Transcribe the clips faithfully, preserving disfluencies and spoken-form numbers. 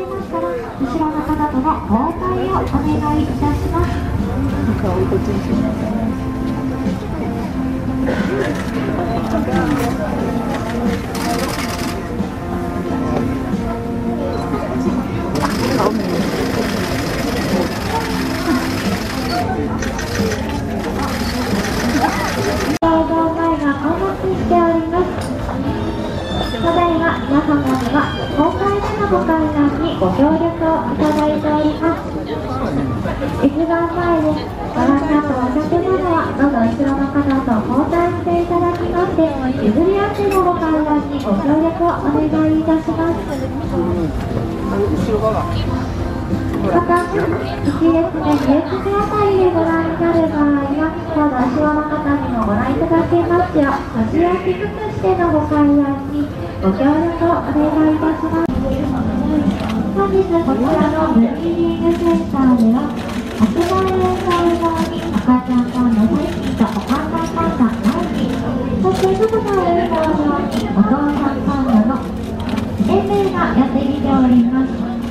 ましたら、後ろの方との交代をお願いいたします。皆様には公開でのご観覧にご協力をいただいております。一番前でご覧になったお客様はどうぞ後ろの方と交代していただきまして、譲り合ってのご観覧にご協力をお願いいたします。また、いち列目、に列目あたりでご覧になる場合は、どうぞ後ろの方にもご覧いただけますよう、腰を低くしてのご観覧にご協力をお願いいたします。本日こちらのブリーディングセンターでは、ひゃくまんえん相当に赤ちゃんパンダさんぴきとお母さんパンダさんぴき、そして外の上相当にお父さんパンダの延命がやってきております。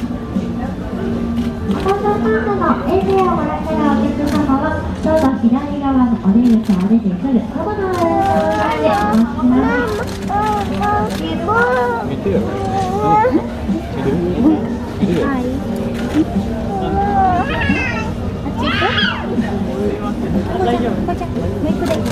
お父さんパンダの延命をご覧になるお客様は、どうぞ左側のお出口を出てくる外の上までお待ちください。見てよ。見てる？見てる？はい。大丈夫。こちゃん、メイクで。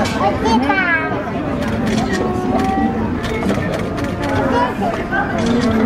Thank you.